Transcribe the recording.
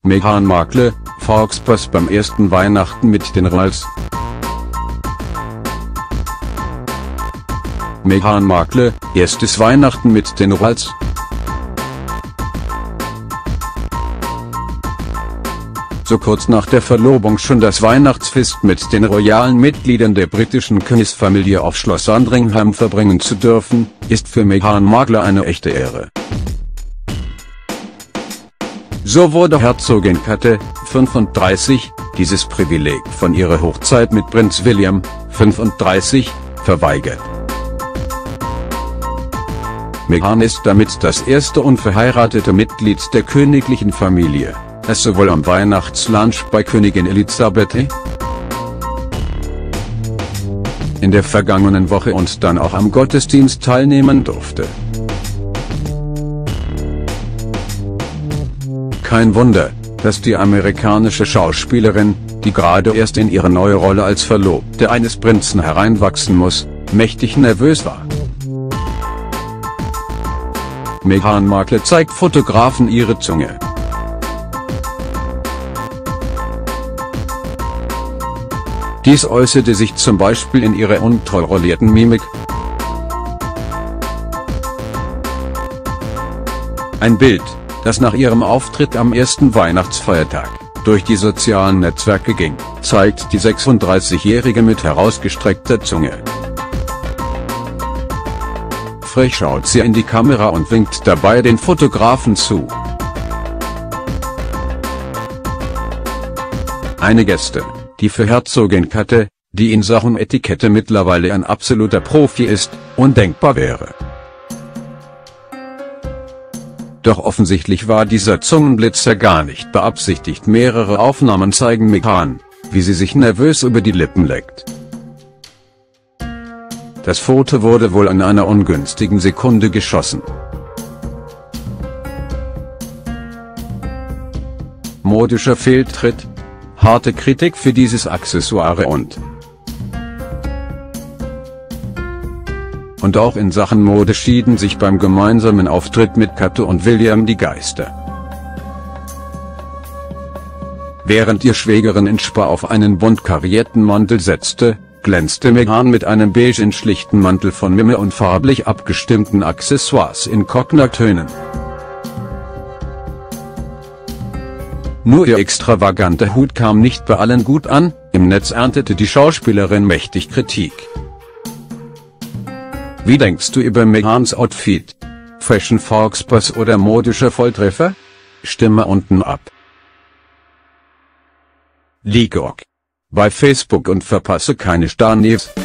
Meghan Markle, Volkspass beim ersten Weihnachten mit den Royals. Meghan Markle, erstes Weihnachten mit den Royals. So kurz nach der Verlobung schon das Weihnachtsfest mit den royalen Mitgliedern der britischen Königsfamilie auf Schloss Sandringham verbringen zu dürfen, ist für Meghan Markle eine echte Ehre. So wurde Herzogin Kate, 35, dieses Privileg von ihrer Hochzeit mit Prinz William, 35, verweigert. Meghan ist damit das erste unverheiratete Mitglied der königlichen Familie, das sowohl am Weihnachtslunch bei Königin Elisabeth in der vergangenen Woche und dann auch am Gottesdienst teilnehmen durfte. Kein Wunder, dass die amerikanische Schauspielerin, die gerade erst in ihre neue Rolle als Verlobte eines Prinzen hereinwachsen muss, mächtig nervös war. Meghan Markle zeigt Fotografen ihre Zunge. Dies äußerte sich zum Beispiel in ihrer unkontrollierten Mimik. Ein Bild, das nach ihrem Auftritt am ersten Weihnachtsfeiertag durch die sozialen Netzwerke ging, zeigt die 36-Jährige mit herausgestreckter Zunge. Frech schaut sie in die Kamera und winkt dabei den Fotografen zu. Eine Geste, die für Herzogin Kate, die in Sachen Etikette mittlerweile ein absoluter Profi ist, undenkbar wäre. Doch offensichtlich war dieser Zungenblitzer gar nicht beabsichtigt. Mehrere Aufnahmen zeigen Meghan, wie sie sich nervös über die Lippen leckt. Das Foto wurde wohl in einer ungünstigen Sekunde geschossen. Modischer Fehltritt, harte Kritik für dieses Accessoire und auch in Sachen Mode schieden sich beim gemeinsamen Auftritt mit Kate und William die Geister. Während ihr Schwägerin in Spa auf einen bunt karierten Mantel setzte, glänzte Meghan mit einem beigen schlichten Mantel von Mimme und farblich abgestimmten Accessoires in Cocktailtönen. Nur ihr extravaganter Hut kam nicht bei allen gut an, im Netz erntete die Schauspielerin mächtig Kritik. Wie denkst du über Meghans Outfit? Fashion Volkspass oder modischer Volltreffer? Stimme unten ab. Like bei Facebook und verpasse keine Star-News.